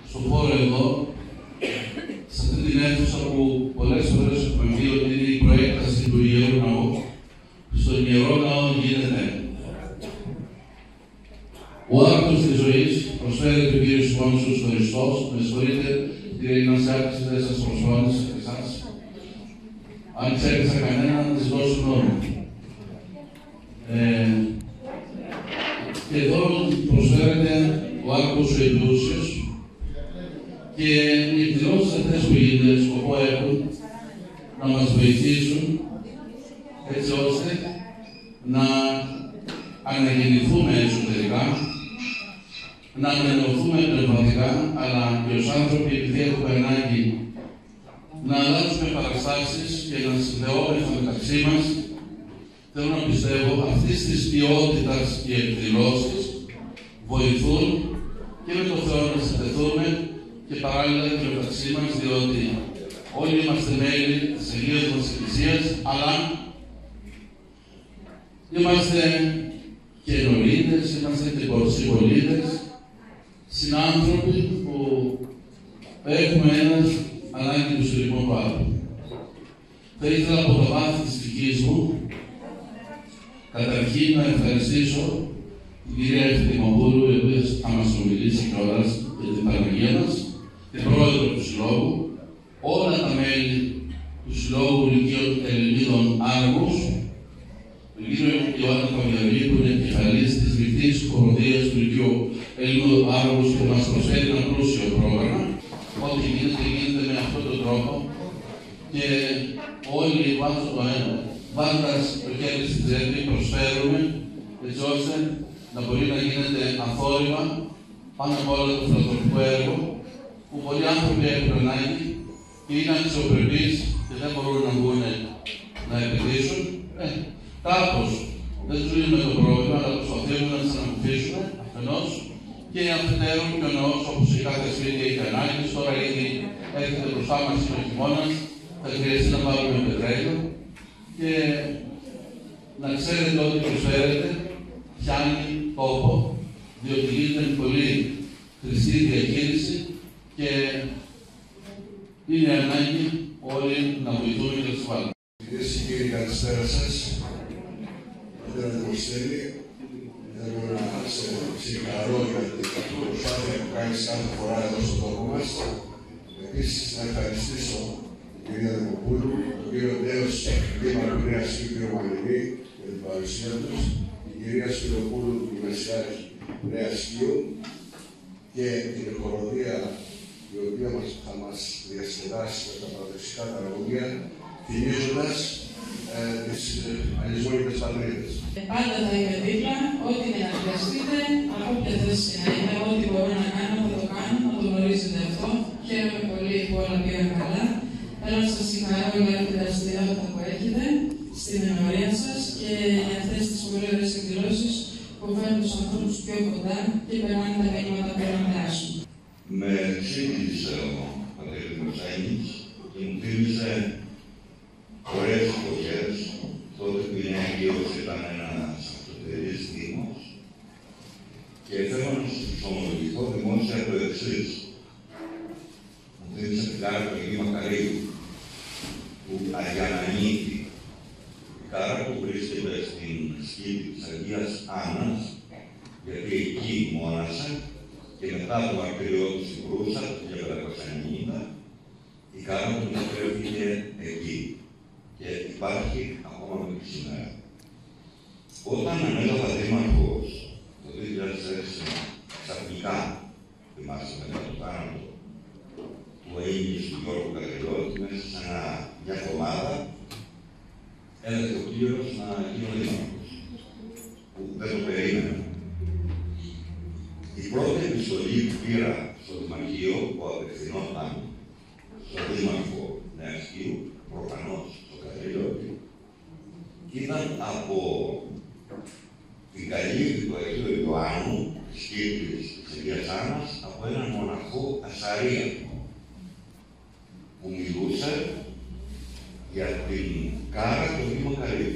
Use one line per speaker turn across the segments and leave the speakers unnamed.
στον χώρο εδώ, σε αυτή την αίθουσα που πολλές φορές έχουμε πει ότι είναι η προέκταση του Ιερού Ναού, στον Ιερό Ναό γίνεται. Ο άρτος της ζωής προσφέρεται ο Κύριος Μόνος του Χριστός. Με συγχωρείτε, κύριε Ινάση Άκηση, δεν σας προσφώνησα και εσάς. Αν ξέχασα κανέναν, να της δώσω νόμο. Και εδώ προσφέρεται ο άρτος ο Εντούσιος και οι εκδηλώσεις αυτές που γίνονται σκοπό έχουν να μας βοηθήσουν έτσι ώστε να αναγεννηθούμε εσωτερικά, να ανανεωθούμε πνευματικά, αλλά και ως άνθρωποι, επειδή έχουμε ανάγκη να αλλάξουμε παραστάσεις και να συνδεόμεθα μεταξύ μας, θέλω να πιστεύω αυτής της ποιότητας οι εκδηλώσεις βοηθούν και με το Θεό να συνδεθούμε και παράλληλα και μεταξύ μας, διότι όλοι είμαστε μέλη της Αγίας μας Εκκλησίας, αλλά είμαστε και ενορίτες, είμαστε και συμπολίτες, συνάνθρωποι που έχουμε ένας ανάγκη του συλλογικού του άλλου. Θα ήθελα από το βάθος της δικής μου, καταρχήν να ευχαριστήσω την κυρία Ευθυμοπούλου, η οποία θα μας ομιλήσει κιόλας για την Παναγία μας, την πρόεδρο του Συλλόγου, όλα τα μέλη του Συλλόγου Λυκείων Ελληνίδων Άργους, τον κύριο Ιωάννη Παγκαλή, που είναι επικεφαλής της Λυκτής Χοροδίας του Λυκείου Ελληνίδων Άργους και μας προσφέρει ένα πλούσιο πρόγραμμα. Ό,τι γίνεται με αυτόν τον τρόπο και όλοι βάζοντας το χέρι στην τσέπη προσφέρουμε έτσι ώστε να μπορεί να γίνεται αθόρυβα πάνω από όλο το φιλανθρωπικό έργο που πολλοί άνθρωποι έχουν ανάγκη και είναι αξιοπρεπείς και δεν μπορούν να βγουν να επενδύσουν. Κάπως δεν τους λύνουμε το πρόβλημα, αλλά προσπαθούμε να τις ανακουφίσουμε αφενός και αφετέρου και ο ναός, όπως η κάθε σπίτι έχει ανάγκη. Τώρα ήδη έρχεται μπροστά μας ο χειμώνας, θα χρειαστεί να βάλουμε πετρέλαιο και να ξέρετε ότι προσφέρετε πιάνει τόπο, διότι γίνεται με πολύ χρηστή διαχείριση και είναι ανάγκη όλοι να βοηθούν και να τους βάλουν.
Κυρίες και κύριοι, καλησπέρα σας. Πατέρα Δημοσθένη, θέλω να σε συγχαρώ για την προσπάθεια που κάνεις κάθε φορά εδώ στον τόπο μας. Επίσης, να ευχαριστήσω την κυρία Δημοπούλου, τον κύριο Ντέος, Δήμαρχο Νέας Σκύου, τον κύριο Μαλινή, για την παρουσία τους, την κυρία Σπυροπούλου, του Μεσιάρχη Νέας Σκύου και την χοροδία η οποία θα μας διασκεδάσει με τα παραδοσιακά τραγούδια, θυμίζοντας τις αλληλεσμόνικες πατρίδες.
Πάντα θα είμαι δίπλα, ό,τι και να χρειαστείτε, από όποια θέση να είμαι, ό,τι μπορώ να κάνω, θα το κάνω, να το γνωρίζετε αυτό. Χαίρομαι πολύ που όλα πήγαν καλά. Θέλω να σας συγχαρώ για την δραστηριότητα που έχετε στην ενορία σας και για αυτές τις πολύ ωραίες εκδηλώσεις που φέρνουν τους ανθρώπους πιο κοντά και περνάνε τα μηνύματα που να περάσουν.
Με ξύπνησε ο πατέρας Δημοσθένης και μου θύμισε ωραίες εποχές, τότε που η Νέα Κύρος ήταν ένας αυτοτερής δήμος και θέλω να σας ομολογηθώ δημόσια το εξής. Μου θύμισε την κάρα του Αγίου Μακαρίου, που αγιανανήθη. Η κάρα που βρίσκεται στην σκήτη της Αγίας Άννας, γιατί εκεί μόνασε και μετά το μαρτύριό του στην Κρούσα, το 1590, η κάρα του μεταφέρθηκε εκεί και υπάρχει ακόμα μέχρι σήμερα. Όταν ανέλαβα δήμαρχος το 2006, ξαφνικά, θυμάστε μετά το θάνατο του Αίγυπτου του Γιώργου Καγελώτη, μέσα σε μια εβδομάδα έλαβε ο κύριος να γίνει ο δήμαρχος, που δεν το περίμενα. Η πρώτη επιστολή που πήρα στο Δημαρχείο, που απευθυνόταν στον Δήμαρχο Νέας Σκύου, προφανώς στο Καγελώτη, ήταν από την καλύβη του Αγίου Ιωάννου, της Κύπρης της Αγίας Άννας, από έναν μοναχό Ασαρία, που μιλούσε για την κάρα του Αγίου Μακαρίου.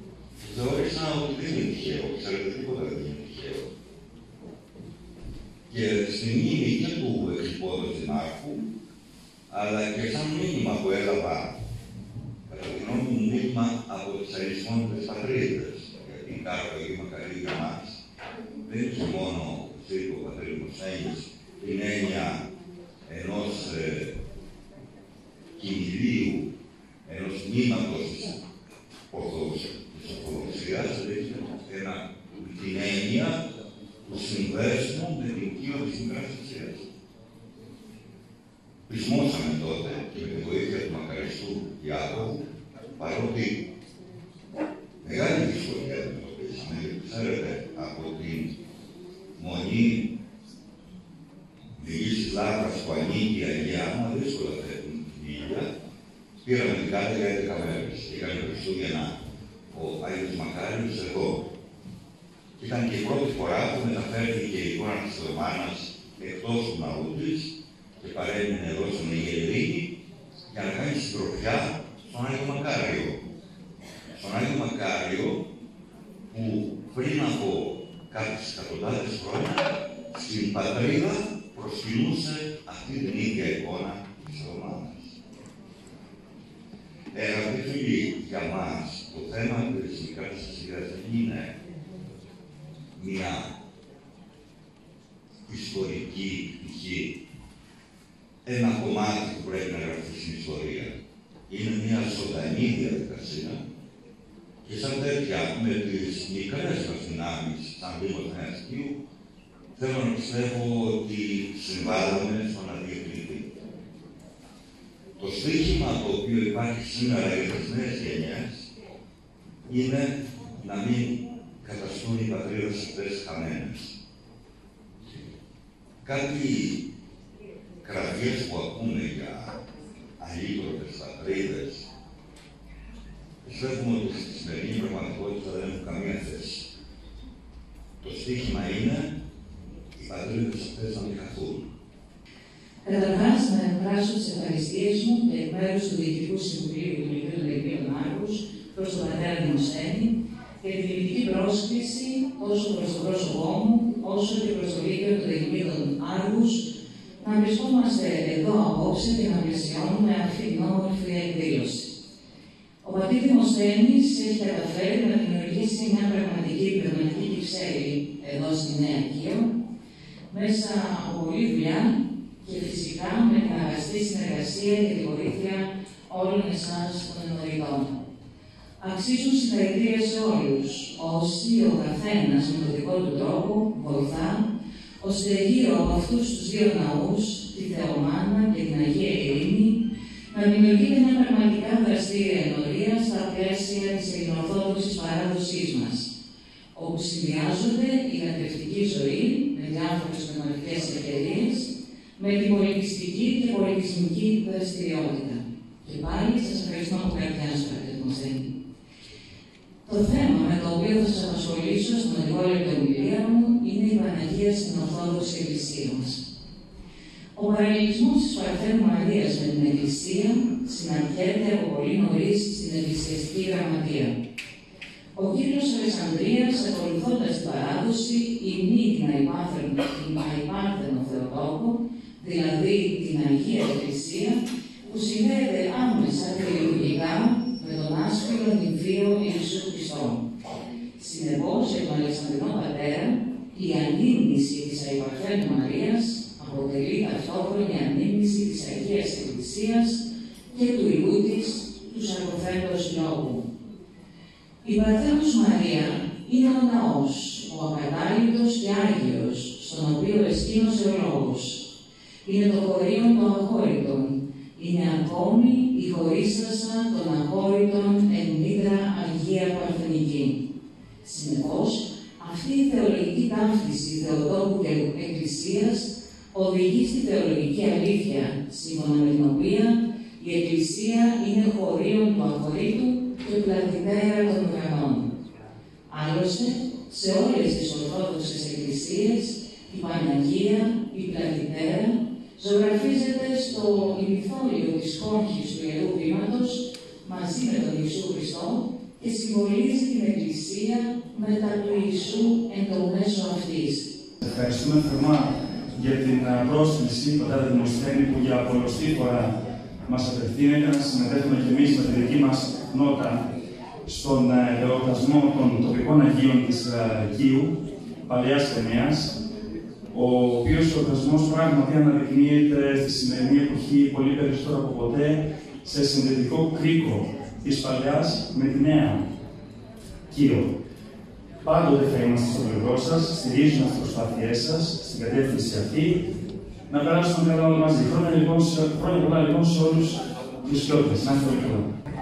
Θεώρησα ότι δεν είναι τυχαίο, ξέρετε, τίποτα δεν είναι τυχαίο. και στην μνήμη και του εξυπόδου Δημάρχου, αλλά και σαν μήνυμα που έλαβα, κατά τη γνώμη μου, μήνυμα από τις αριστεχνικές πατρίδες. Γιατί κάθε βήμα καλή για μας δεν είναι μόνο ο πατέρ Μωσένης, την έννοια ενός κυνηγίου, ενός μνήματος της Ορθοδοξίας, την έννοια του συνδέσμου με την οικείο της Μικράς Ασίας. Πεισμόσαμε τότε και με τη βοήθεια του μακαριστού Ιάκωβου, παρότι μεγάλη δυσκολία αντιμετωπίσαμε, γιατί ξέρετε, από την μονή Μεγής Λάβρας που ανήκει η Αγία Άννα, δύσκολα θέτουν την Ήλια, πήραμε την κάρτα για 11 μέρες. Είχαμε Χριστούγεννα ο Άγιος Μακάριος εδώ. Ήταν και η πρώτη φορά που μεταφέρθηκε η εικόνα της Θεομάνας εκτός του ναού της και παρέμεινε εδώ στον Αγία Ειρήνη για να κάνει συντροφιά στον Άγιο Μακάριο. Στον Άγιο Μακάριο που πριν από κάποιες εκατοντάδες χρόνια στην πατρίδα προσκυνούσε αυτή την ίδια εικόνα της Θεομάνας. Αγαπητοί φίλοι, για μας το θέμα της Μικράς Ασίας δεν είναι μια ιστορική πτυχή, ένα κομμάτι που πρέπει να γραφτεί στην ιστορία. Είναι μια ζωντανή διαδικασία και σαν τέτοια με τις μικρές μας δυνάμεις, σαν Δήμος Νεαστίου, θέλω να πιστεύω ότι συμβάλλουμε στο να διευρυνθεί. Το στοίχημα το οποίο υπάρχει σήμερα για τις νέες γενιές είναι να μην καταστούν οι πατρίδες αυτές χαμένες. Κάτι κραυγές που ακούμε για αλήτρωτες πατρίδες, πιστεύουμε ότι στη σημερινή πραγματικότητα δεν έχουν καμία θέση. Το στοίχημα είναι οι πατρίδες αυτές να μην χαθούν.
Καταρχάς, να εκφράσω τις ευχαριστίες μου και εκ μέρους του Διοικητικού Συμβουλίου του Λυκείου Λεωβίων Άργους προς τον πατέρα Δημοσθένη για τη τιμητική πρόσκληση τόσο προς το πρόσωπό μου, όσο και προς το Λύκειο των Λεωβίων Άργους να βρισκόμαστε εδώ απόψε και να πλαισιώνουμε αυτή την όμορφη εκδήλωση. Ο πατήρ Δημοσθένης έχει καταφέρει να δημιουργήσει μια πραγματική πνευματική κυψέλη εδώ στη Νέα Κείο, μέσα από πολλή δουλειά και φυσικά με την αγαστή συνεργασία και τη βοήθεια όλων εσάς των εννοητών. Αξίζουν συγχαρητήρια σε όλους, όσοι ο καθένας με τον δικό του τρόπο βοηθά, ώστε γύρω από αυτούς τους δύο ναούς, τη Θεομάνα και την Αγία Ειρήνη, να δημιουργείται μια πραγματικά δραστήρια ενορία στα πλαίσια της ελληνοορθόδοξης παράδοσής μας, όπου συνδυάζονται η λατρευτική ζωή με διάφορες πνευματικές ευκαιρίες, με την πολιτιστική και πολιτισμική δραστηριότητα. Και πάλι σας ευχαριστώ από καρδιάς, πατέρ Δημοσθένη. Το θέμα με το οποίο θα σας απασχολήσω στην ολιγόλεπτη ομιλία μου είναι η Παναγία στην Ορθόδοξη Εκκλησία μας. Ο παραλληλισμός της Παρθένου Μαρίας με την Εκκλησία συναντιέται από πολύ νωρίς στην Εκκλησιαστική Γραμματεία. Ο Κύριος Αλεξανδρίας, ακολουθώντας την παράδοση, υμνεί την αϊπάρθενο Θεοτόκο, δηλαδή την Αγία Εκκλησία, που συνδέεται άμεσα και λειτουργικά με τον άσπυρο νυμφίο Ιησού Χριστό. Συνεπώς, για τον Αλεξανδρινό πατέρα, η ανήμνηση της αϊπαρθένου Μαρίας αποτελεί ταυτόχρονη ανήμνηση της Αγίας Εκκλησίας και του ιού της, του σαρκοφέντος λόγου. Η Παρθένος Μαρία είναι ο ναός, ο ακατάληπτος και άγιος, στον οποίο εσκήνωσε ο λόγος. Είναι το χωρίον των αχώρητων. Είναι ακόμη η χωρίστασα των αχώρητων εν μήτρα Αγία Παρθενική. Συνεπώς, αυτή η θεολογική ταύτιση Θεοτόκου και Εκκλησίας οδηγεί στη θεολογική αλήθεια, σύμφωνα με την οποία η Εκκλησία είναι χωρίον του αχωρήτου και πλατινέρα των ουρανών. Άλλωστε, σε όλες τις Ορθόδοξες Εκκλησίες, η Παναγία, η πλατινέρα, ζωγραφίζεται στο ημιθόλιο της κόρχης του Ιερού Βήματος μαζί με τον Ιησού Χριστό και συμβολίζει την Εκκλησία μετά του Ιησού εν το μέσο αυτής.
Ευχαριστούμε θερμά για την πρόσκληση πατέρα Δημοσθένη που για πολλοστή φορά μας απευθύνεται να συμμετέχουμε και εμείς με τη δική μας νότα στον εορτασμό των τοπικών Αγίων της Κίου, Παλαιάς Ταινίας, ο οποίος εορτασμός πράγματι αναδεικνύεται στη σημερινή εποχή πολύ περισσότερο από ποτέ σε συνδετικό κρίκο της Παλαιάς με τη Νέα Κίο. Πάντοτε θα είμαστε στο πλευρό σας, στηρίζουμε τις προσπάθειές σας στην κατεύθυνση αυτή, να περάσουμε καλά όλοι μαζί. Χρόνια πολλά λοιπόν σε όλους τους σκιώτες. Να είστε όλοι καλά.